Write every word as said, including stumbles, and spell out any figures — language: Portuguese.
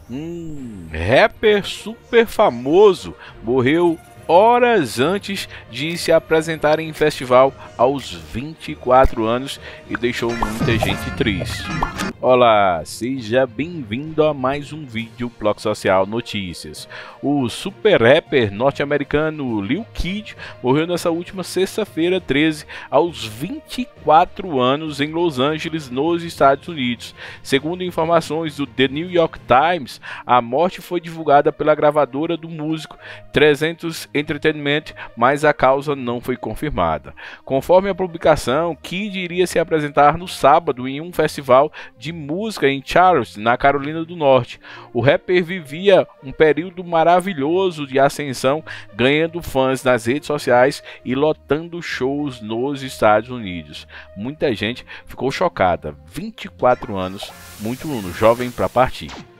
Um rapper super famoso morreu horas antes de se apresentar em festival aos vinte e quatro anos e deixou muita gente triste. Olá, seja bem-vindo a mais um vídeo Bloco Social Notícias. O super rapper norte-americano Lil Keed morreu nessa última sexta-feira treze, aos vinte e quatro anos, em Los Angeles, nos Estados Unidos. Segundo informações do The New York Times, a morte foi divulgada pela gravadora do músico trezentos Entertainment, mas a causa não foi confirmada. Conforme a publicação, Keed iria se apresentar no sábado em um festival de música em Charleston, na Carolina do Norte. O rapper vivia um período maravilhoso de ascensão, ganhando fãs nas redes sociais e lotando shows nos Estados Unidos. Muita gente ficou chocada. vinte e quatro anos, muito jovem para partir.